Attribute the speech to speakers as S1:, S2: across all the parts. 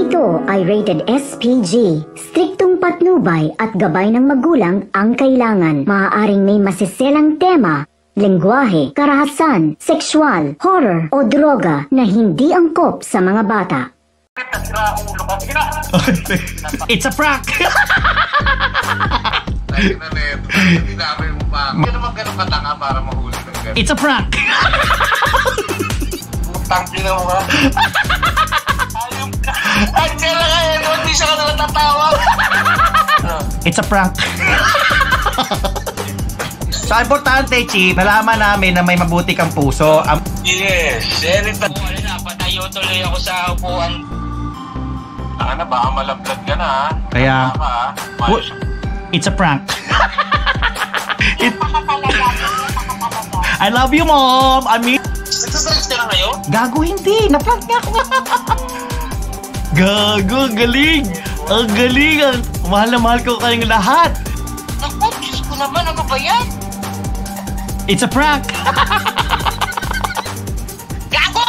S1: Ito ay rated SPG. Striktong patnubay at gabay ng magulang ang kailangan. Maaaring may masiselang tema, lengguwahe, karahasan, sexual, horror o droga na hindi angkop sa mga bata.
S2: It's a prank! It's a prank!
S3: Tangki na mo ha? Ayun ka! Ay, kailangan yan! Hindi siya ka na natatawa!
S2: It's a prank! So, importante, Chi, nalaman namin na may mabuti kang puso.
S3: Yes! Share it na! Patayo tuloy ako sa upuan. Ano, baka malablag ka na ha?
S2: Kaya, it's a prank. I love you, Mom! I mean,
S3: nagsasalis ka na ngayon?
S2: gago, hindi. Na-prank niya ako. Gago, galing. Ang galing. Mahal na mahal ko kayong lahat.
S3: Naku, Diyos ko naman. Ano ba yan?
S2: It's a prank.
S3: Gago!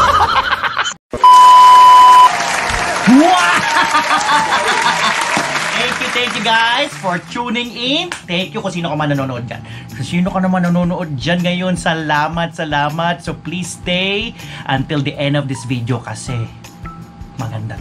S2: Thank you guys for tuning in. Thank you kung sino ka man nanonood dyan. Kung sino ka naman nanonood dyan ngayon, salamat. So please stay until the end of this video kasi maganda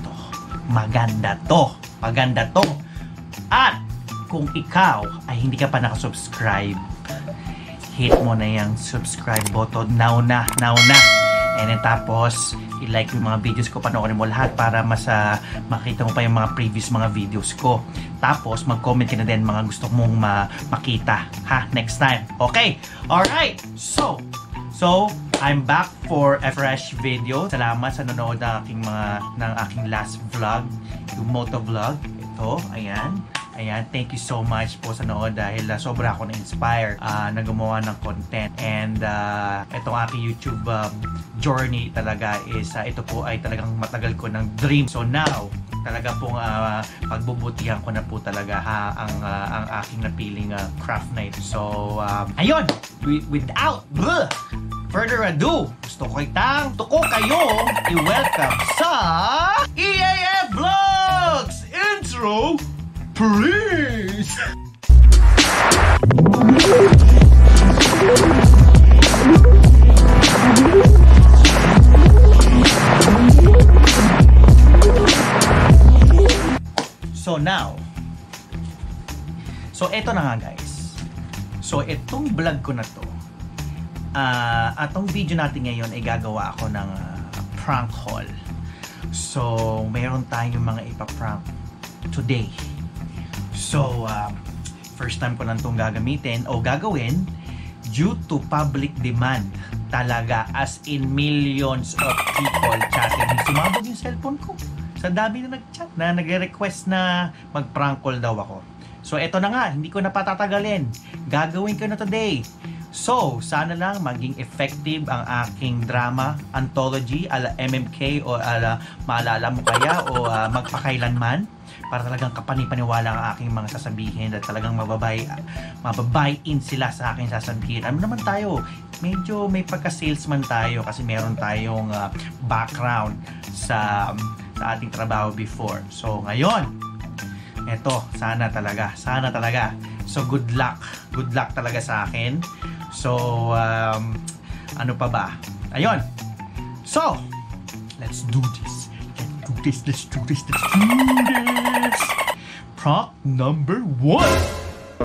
S2: to. At kung ikaw ay hindi ka pa nakasubscribe, hit mo na yung subscribe button now na. And then tapos, i-like yung mga videos ko, panoorin mo lahat para makita mo pa yung mga previous mga videos ko. Tapos, mag-comment ka na din mga gusto mong makita, ha? Next time. Okay? Alright! So, I'm back for a fresh video. Salamat sa nanonood ng aking last vlog, yung motovlog. Ito, ayan. Thank you so much po sa nood dahil sobra ako na-inspire na gumawa ng content. And itong aking YouTube journey talaga is ito po ay talagang matagal ko ng dream. So now, talaga pong pagbubutihan ko na po talaga ang aking napiling craft night. So, ayun! Without further ado, gusto ko kayong i-welcome sa EAF Vlogs Intro! Please! So now, eto na nga guys. So itong vlog ko na to, atong video natin ngayon ay gagawa ako ng prank haul. So mayroon tayong mga ipaprank today. So, first time ko lang itong gagamitin o gagawin due to public demand. Talaga, as in millions of people chatting. Sumabog yung cellphone ko. Sa dami na nag-chat na nag-request na mag-prank call daw ako. So, eto na nga, hindi ko na patatagalin. Gagawin ko na today. So, sana lang maging effective ang aking drama anthology ala MMK o ala Maalala Mo Kaya o Magpakailanman. Para talagang kapanipaniwala ang aking mga sasabihin at talagang mababuy-in sila sa aking sasabihin. Ano naman tayo? Medyo may pagka-salesman tayo kasi meron tayong background sa ating trabaho before. So ngayon, eto, sana talaga. So good luck talaga sa akin. So ano pa ba? Ayun. So, let's do this. Let's do this. Prank number 1.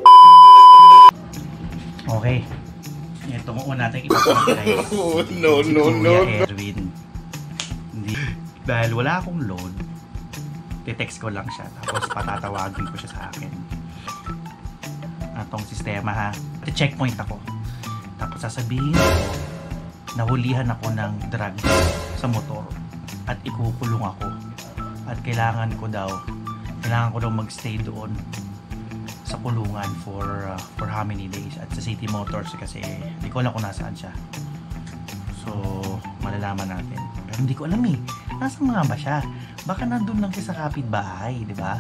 S2: Okay. Ito mo natin ipaprank guys. No. Erwin. Hindi. Dahil wala akong load, te-text ko lang siya. Tapos patatawagin ko siya sa akin. Atong sistema ha. Checkpoint ako. Tapos sasabihin ko, nahulihan ako ng drug sa motor. At ikukulong ako. At kailangan ko daw magstay doon sa kulungan for how many days. At sa City Motors kasi hindi ko alam kung nasaan siya. So, malalaman natin. Pero hindi ko alam eh. Nasaan nga ba siya? Baka nandun lang siya sa kapitbahay, di ba?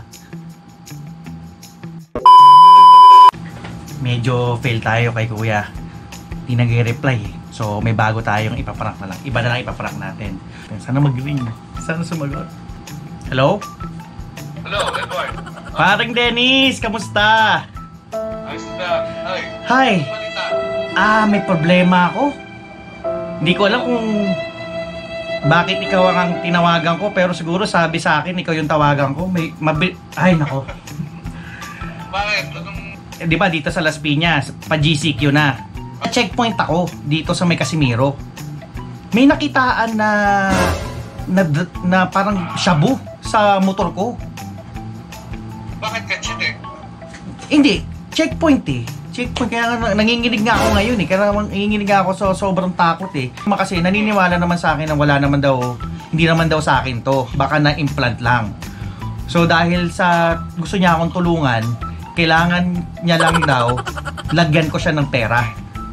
S2: Medyo fail tayo kay kuya. Hindi nag-reply eh. So, may bago tayong ipaprank na lang. Iba na lang ipaprank natin. Sana mag-ring. Sana sumagot. Hello?
S3: Hello, Edward.
S2: Paring Dennis, kamusta?
S3: Ayos na. Ay.
S2: Hi.
S3: Balita.
S2: May problema ako. Hindi ko alam kung bakit ikaw ang tinawagan ko, pero siguro sabi sa akin ikaw yung tawagan ko. Ay nako.
S3: Bakit? Anong...
S2: Di ba dito sa Las Piñas, pa GCQ na. Checkpoint ako dito sa may Casimiro. May nakitaan na parang shabu sa motor ko.
S3: Bakit ka-check eh?
S2: Hindi, checkpoint eh. Checkpoint, kaya nga nanginginig nga ako ngayon eh. Kaya nanginginig nga ako, so sobrang takot eh. Kasi naniniwala naman sa akin na wala naman daw, hindi naman daw sa akin to. Baka na-implant lang. So dahil sa gusto niya akong tulungan, kailangan niya lang daw, lagyan ko siya ng pera.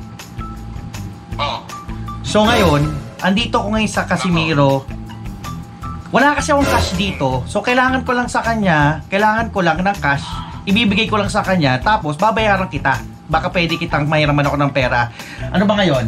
S3: Oo.
S2: So ngayon, andito ko ngayon sa Casimiro. Wala kasi akong cash dito. So kailangan ko lang sa kanya, kailangan ko lang ng cash. Ibibigay ko lang sa kanya, tapos babayaran kita. Baka pwede kitang mahiraman ako ng pera. Ano ba ngayon?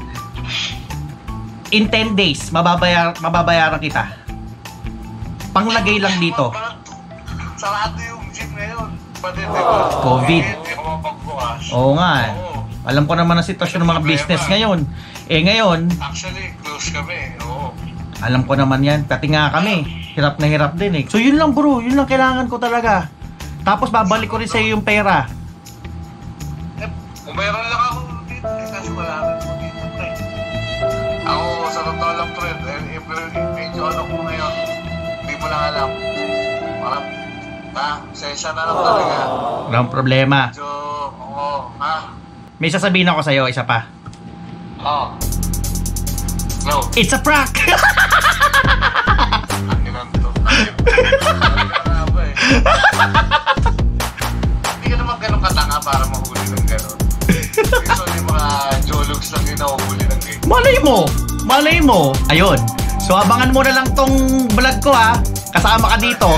S2: In 10 days, mababayaran kita. Panglagay lang dito.
S3: Sarado yung gym ngayon. Pati diba?
S2: COVID.
S3: Hindi ko mapagbukas.
S2: Oo nga.
S3: Oo.
S2: Alam ko naman ang sitwasyon ng mga business ngayon. Ngayon,
S3: Actually, close kami. Oo.
S2: alam ko naman yan. Pati nga kami. Hirap na hirap din eh. So yun lang bro. Yun lang kailangan ko talaga. Tapos babalik ko rin sa'yo yung pera.
S3: Kung mayroon lang ako dito, kasi wala rin po dito. Ako, sa totoo lang to rin, medyo ano ko ngayon, hindi mo lang alam. Parang, session na lang talaga.
S2: Walang problema.
S3: Medyo, oo,
S2: May sasabihin ako sa'yo, isa pa.
S3: Oo. No.
S2: It's a prank!
S3: Ang ilan to. Hindi ka naman ganun katanga para mahuli ng ganun. Usually mga jologs lang yung nahuhuli ng ganun.
S2: Malay mo. Ayun. So abangan mo na lang tong vlog ko ha. Kasama ka dito.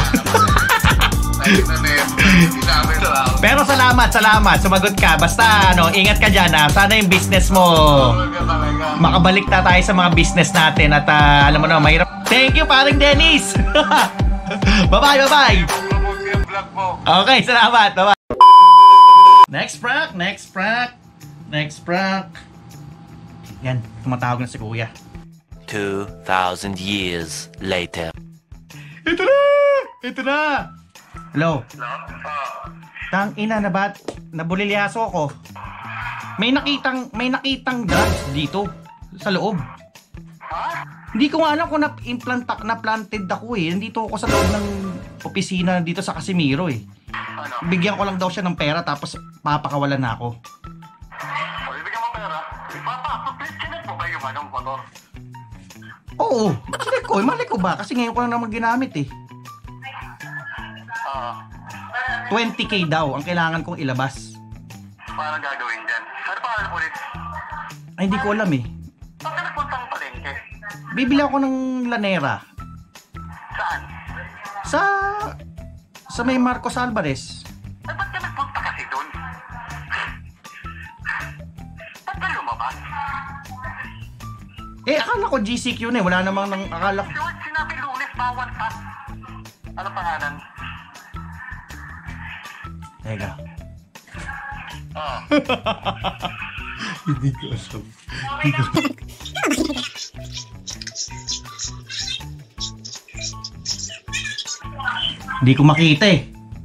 S2: Pero salamat. Sumagot ka. Basta sumagot ka dyan ha. Sana yung business mo makabalik na tayo sa mga business natin. At alam mo na, mahirap. Thank you paring Dennis. Bye-bye. Okay, salamat. Bye-bye. Next prank. Yan, tumatawag na si Kuya.
S4: 2,000 years later.
S2: Ito na. Hello. Tang ina na ba? Nabulilyaso ako. May nakitang drugs dito sa loob. Hindi ko nga alam kung na-planted ako eh. Nandito ako sa loob ng opisina dito sa Casimiro eh. Bigyan ko lang daw siya ng pera tapos papakawalan na ako.
S3: Bibigyan mo pera? Sinet mo ba yung anong motor?
S2: Oo, sinet ko. Mali ko ba? Kasi ngayon ko lang naman ginamit eh. 20k daw ang kailangan kong ilabas.
S3: Paano gagawin dyan? Ano pa alam ulit?
S2: Ay, hindi ko alam eh.
S3: Saan ka nagpuntang palengke?
S2: Bibili ako ng lanera.
S3: Saan?
S2: Sa may Marcos Alvarez.
S3: Ba't ka nagpunta kasi doon? Ba't ka lumabas?
S2: Akala ko GCQ na eh. Wala namang akala ko.
S3: Sinabi Lunes, bawal pa. Ano pangalan?
S2: Teka. Hindi ko alam. Hindi ko makita eh.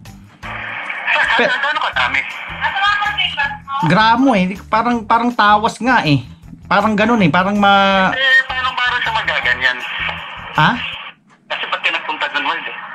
S3: Ano ka dami?
S2: Gramo eh. Parang tawas nga eh. Parang ganun eh. Parang
S3: Paano siya magaganyan?
S2: Ha?
S3: Kasi ba't ka nagpunta doon, Wald eh?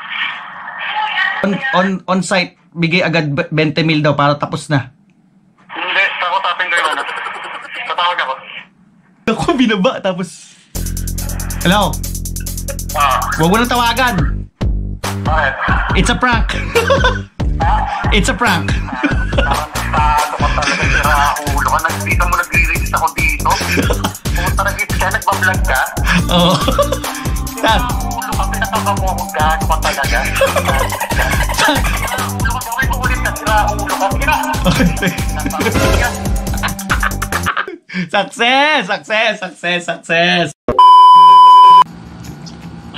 S2: On site, bigay agad 20,000 daw para tapos na.
S3: Hindi, takot-tapin ko yung ano. Tatawag ako.
S2: Ako binaba tapos... Hello? Huwag mo nang tawagan.
S3: Bakit?
S2: It's a prank. It's a prank.
S3: Tarantado ka talaga, sira ulo ka. Dito mo nagre-register ako dito. Pumunta na dito ka, nagbablog ka.
S2: Oo.
S3: Ulo ka, pinakakamuhog ka. Ano ka talaga? Ulo ka, okay mo ulit na sira ulo ka.
S2: Success!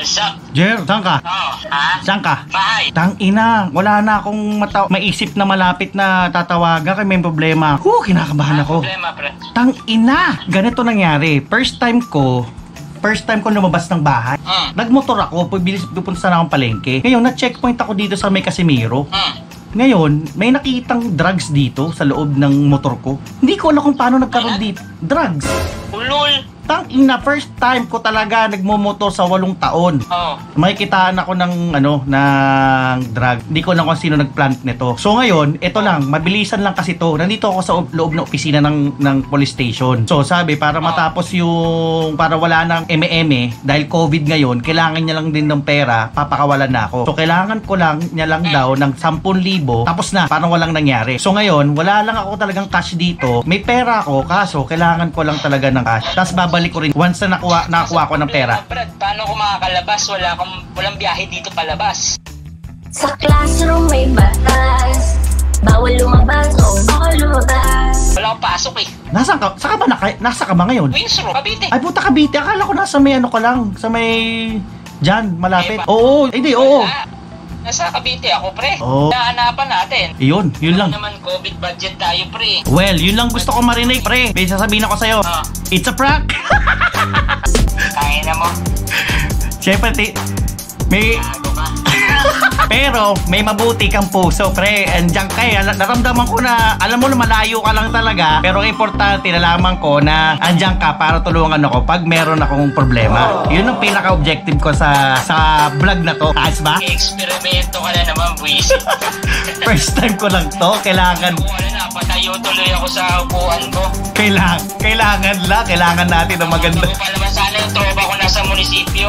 S5: What's up?
S2: Jer, saan ka?
S5: Oh, ha?
S2: Saan ka?
S5: Bahay.
S2: Tang ina, wala na akong maisip na malapit na tatawagan kay may problema. Kinakabahan ako.
S5: Problema, pre.
S2: Tang ina, ganito nangyari. First time ko lumabas ng bahay. Nagmotor ako, pupunta sana akong palengke. Ngayon, na-checkpoint ako dito sa may Casimiro. Ngayon, may nakitang drugs dito sa loob ng motor ko. Hindi ko alam kung paano nagkaroon dito. Drugs.
S5: Ulol.
S2: Tang ina, first time ko talaga nagmomotor sa 8 taon.
S5: Oh.
S2: Makikitaan ako ng drug. Hindi ko alam kung sino nagplant nito. So ngayon, ito lang, mabilisan lang kasi to. Nandito ako sa loob ng opisina ng police station. So sabi, para matapos para wala nang eme-eme, dahil COVID ngayon, kailangan niya lang din ng pera, papakawalan na ako. So kailangan ko lang niya lang daw ng 10,000, tapos na, parang walang nangyari. So ngayon, wala lang ako talagang cash dito. May pera ako, kaso kailangan ko lang talaga ng cash. Tapos babalik ko rin once na nakuha ko ng pera.
S5: Brad, paano ko makakalabas? Walang biyahe dito palabas.
S6: Sa classroom may batas, bawal lumabas o bawal lumabas.
S5: Wala akong pasok eh.
S2: Nasaan ka? Nasa ka ba ngayon?
S5: Winsor, Cavite.
S2: Ay puta, Cavite. Akala ko nasa may ka lang. Sa may dyan, malapit. Oo, hindi, oo.
S5: Nasa Cavite ako, pre.
S2: Oh.
S5: Nahanapan natin.
S2: Yun lang.
S5: Naman COVID budget tayo, pre.
S2: Well, yun lang gusto ko marinig, pre. May sasabihin ako sa'yo. It's a prank.
S5: Kaya na mo.
S2: Siyempre, may... Pero, may mabuti kang puso, pre. Andiyan kay, naramdaman ko na, alam mo na malayo ka lang talaga. Pero importante, nalaman ko na andiyan ka para tulungan ako pag meron akong problema. Yun ang pinaka-objective ko sa vlog na to. Ayos ba?
S5: Eksperimento ka na naman, buwisit.
S2: First time ko lang to. Kailangan...
S5: Patayo tuloy ako sa upuan ko.
S2: Kailangan natin ng maganda.
S5: Bago pa naman sana yung tropa ko nasa munisipyo.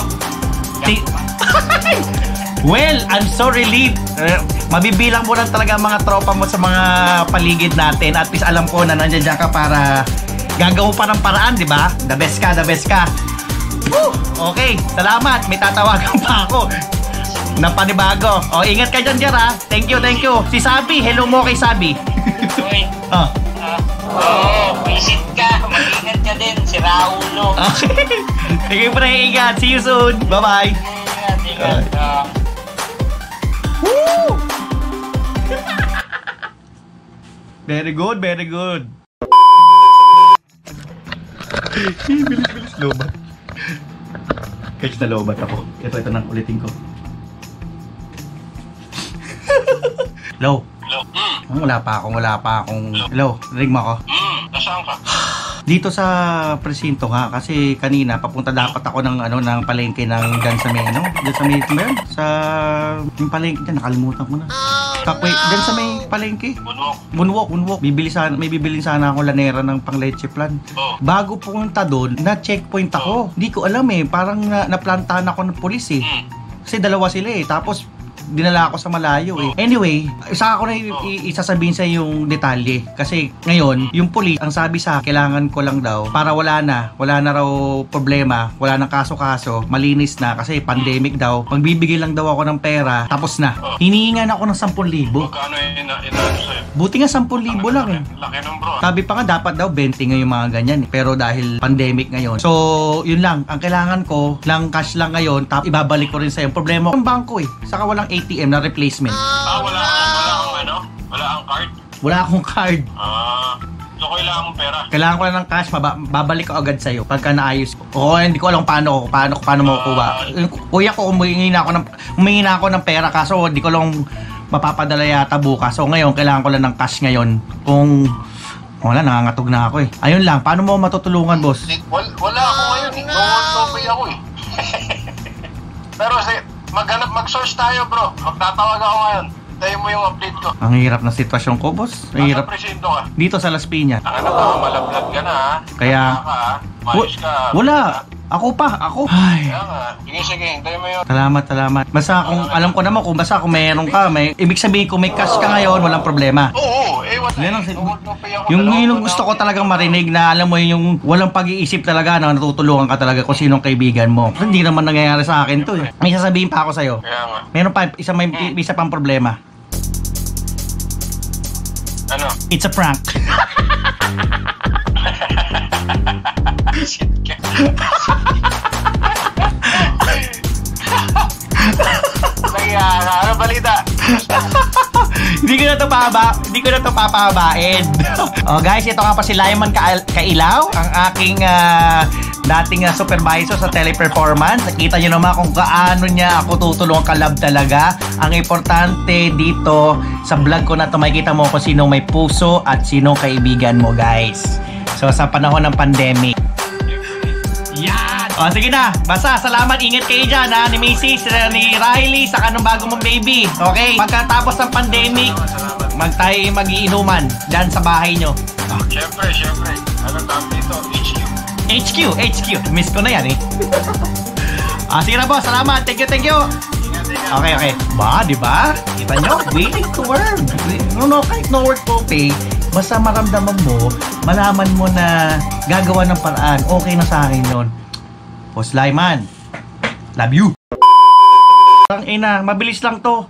S2: Well, I'm so relieved. Mabibilang mo lang talaga mga tropa mo sa mga paligid natin. At least alam ko na nandiyan ka para gagawa pa ng paraan, di ba? The best ka. Woo! Okay, salamat. May tatawagan pa ako na panibago. O, ingat ka dyan, Jer, ha? Thank you. Si Sabi, hello mo kay Sabi.
S5: Uy. Visit ka. Mag-ingat ka din. Si Raulo.
S2: Okay. Sige, pre, ingat. See you soon. Bye-bye.
S5: Ingat.
S2: Woo! Very good. Bilis, lobat. Catch na lobat ako. Ito nang ulitin ko. Hello? Wala pa akong... Hello? Ring mo ako?
S5: Nasaan ka?
S2: Dito sa presinto nga kasi kanina papunta dapat ako ng palengke ng diyan sa may sa yung palengke diyan, nakalimutan ko na. Diyan sa may palengke. Bunwok. May bibili sana ako lanera ng pang leche plan. Bago pumunta doon, na checkpoint ako. Hindi ko alam parang naplantahan ako ng pulis Kasi dalawa sila tapos dinala ako sa malayo Anyway, isa ako na isasabihin sa yung detalye. Kasi ngayon, yung pulis, ang sabi sa kailangan ko lang daw para wala na raw problema, wala nang kaso-kaso, malinis na kasi pandemic daw. Magbibigay lang daw ako ng pera, tapos na. Hinihingan ako ng 10,000.
S3: Magkano inaano sa'yo?
S2: Buti nga 10,000 lang
S3: Laki ng bro.
S2: Sabi pa nga dapat daw 20 nga yung mga ganyan pero dahil pandemic ngayon. So, yun lang. Ang kailangan ko lang cash lang ngayon, tapos ibabalik ko rin sa yung problema ng bangko saka walang ATM na replacement.
S3: Wala kang card?
S2: Wala akong card.
S3: So kailangan mong pera?
S2: Kailangan ko lang ng cash, babalik ko agad sa'yo pagka naayos ko. Hindi ko alam paano makukuha. Kuya ko, humingi na ako ng pera kaso hindi ko lang mapapadala yata bukas. So ngayon, kailangan ko lang ng cash ngayon. Kung wala, nangangatog na ako Ayun lang, paano mo matutulungan, boss?
S3: Wala ako ngayon No pay ako Pero mag-search tayo, bro. Magtatawag ako ngayon. Tayo mo yung update ko.
S2: Ang hirap na sitwasyon ko, boss. Ang hirap.
S3: Presinto ka?
S2: Dito sa Las Piñas.
S3: Malablag ka na,
S2: Kaya...
S3: Mayos ka.
S2: Wala. Ako. Ay.
S3: Kaya nga. Sige, tayo mo yun.
S2: Salamat. Basta kung alam ko naman kung meron ka, ibig sabihin kung may cash ka ngayon, walang problema.
S3: Oo.
S2: Yung gusto ko talagang marinig na alam mo yung walang pag-iisip talaga na natutulungan ka talaga kung sinong kaibigan mo. Hindi naman nangyayari sa akin to May sasabihin pa ako sa'yo.
S3: Kaya nga.
S2: Meron pa, isa pang problema.
S3: Ano?
S2: It's a prank. Hindi ko na to papahabain. Oh guys, ito nga pa si Lyman Kailaw, ang aking dating supervisor sa teleperformance. Nakita nyo naman kung gaano niya ako tutulungan kalab talaga. Ang importante dito sa vlog ko na to, makikita mo kung sinong may puso at sinong kaibigan mo, guys. So sa panahon ng pandemic. Yan! O sige na, basta salamat, ingat kayo dyan ha, ni Macy's, ni Riley, sa kanong bago mong baby. Okay, pagkatapos ng pandemic, mag-iinuman dyan sa bahay nyo.
S3: Siyempre. Anong tawag dito?
S2: HQ. Miss ko na yan eh. Sige na boss, salamat. Thank you. Okay. Ba, di ba? Kita nyo? Willing to work. No, kahit no work po pay, basta maramdaman mo, malaman mo na gagawa ng paraan. Okay na sa akin yun. Boss Lyman, love you. Ang ina, mabilis lang to.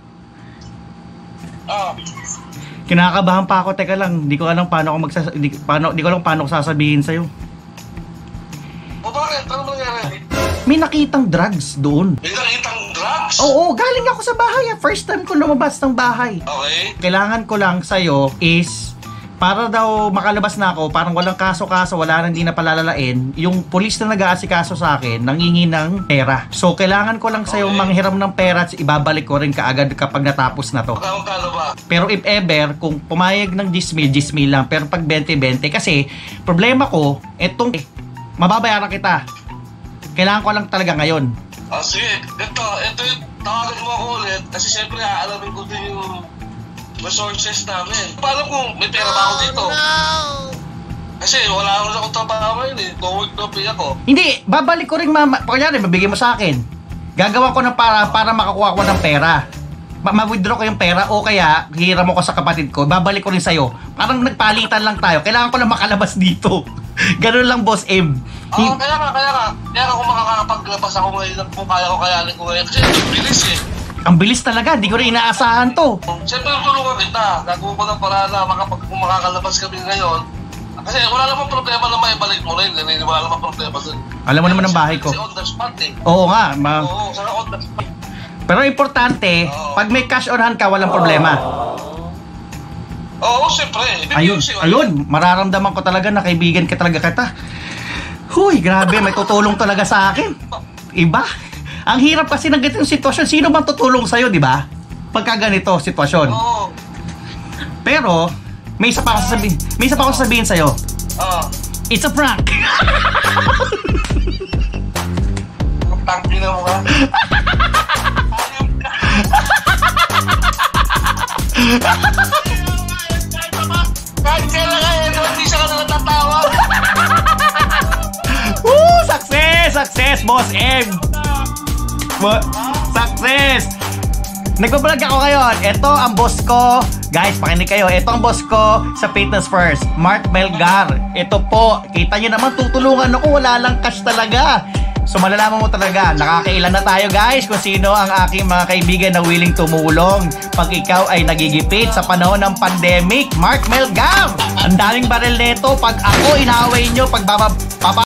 S2: Kinakabahan pa ako, teka lang. Di ko alam paano ko sasabihin sa'yo.
S3: O bakit? Ano nangyari?
S2: May nakitang drugs doon.
S3: May nakitang drugs?
S2: Oo, galing ako sa bahay. First time ko lumabas ng bahay.
S3: Okay.
S2: Kailangan ko lang sa'yo is, para daw makalabas na ako, parang walang kaso-kaso, wala nang di na palalalain, yung police na nag-aasikaso sa akin, nangingi ng pera. So, kailangan ko lang sa'yo manghiram ng pera at ibabalik ko rin kaagad kapag natapos na to.
S3: Magkano ba?
S2: Pero if ever, kung pumayag ng 10,000 lang. Pero pag 20-20, kasi problema ko, etong mababayaran kita. Kailangan ko lang talaga ngayon.
S3: Sige. Ito yung tawagan mo ako ulit. Kasi syempre, aalamin ko din yung resources namin. Paano kung may pera ba ako dito? Kasi wala akong trabaho ngayon eh. No work, no pay ako.
S2: Hindi, babalik ko rin kunyari, mabigay mo sa akin. Gagawa ko ng para makakuha ko ng pera. Ma-withdraw ko yung pera o kaya hiram mo ko sa kapatid ko, babalik ko rin sa'yo. Parang nagpalitan lang tayo. Kailangan ko lang makalabas dito. Ganun lang, Boss M.
S3: Kaya nga kung makakapaglabas ako ngayon, kung kaya ko kayanin ko ngayon. Kasi bilis eh.
S2: Ang bilis talaga, di ko rin inaasahan to.
S3: Siyempre tulungan kita. Gagawin ko ng paraan na kung makakalabas kami ngayon. Kasi wala namang problema na maibalik mo rin. Wala namang problema dun.
S2: Alam mo naman ang bahay ko.
S3: Kasi on the spot eh.
S2: Oo nga.
S3: Oo, sana on the spot.
S2: Pero importante, pag may cash on hand ka, walang problema.
S3: Oo, siyempre.
S2: Ayun, mararamdaman ko talaga na kaibigan ka talaga kita. Huy, grabe, may tutulong talaga sa akin. Iba. Ang hirap kasi ng ganitong sitwasyon. Sino bang tutulong sa'yo, di ba? Pagka ganito sitwasyon.
S3: Oo.
S2: Pero, may isa pa ako sasabihin sa'yo. It's a prank.
S3: Tangki na mo ka. Kahit kailan kaya, hindi siya ka na natatawa.
S2: Woo! Success, Boss M! Success! Nagbablog ako ngayon. Ito ang boss ko. Guys, pakinig kayo. Ito ang boss ko sa Fitness First, Mark Melgar. Ito po. Kita nyo naman, tutulungan ako. Wala lang cash talaga. So malalaman mo talaga, nakakailan na tayo guys kung sino ang aking mga kaibigan na willing tumulong pag ikaw ay nagigipit sa panahon ng pandemic. Mark Melgar! Ang daming baril nito. Pag ako inaaway nyo, pag